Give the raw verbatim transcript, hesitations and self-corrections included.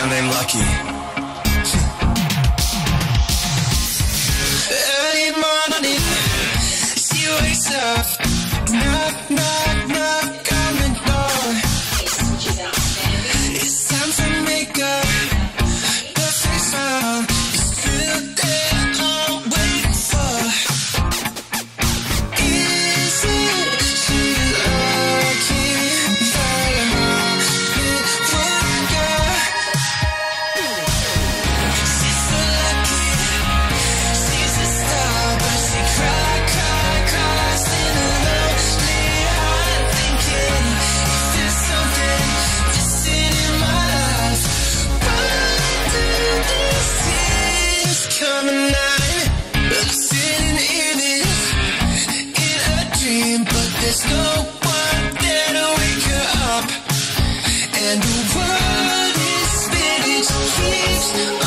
girl named Lucky. Early morning, she wakes up, knock, knock, knock on the door. It's time to make up the face smile. It's real they're all waiting for. Is it she lucky that I'm with girl? She's so lucky, she's a star, but she cry, cry, cries in a lonely heart, thinking if there's something missing in my life. Why do these tears come at night? I'm sitting in it, in a dream, but there's no one there to wake her up. And the world is spinning, keeps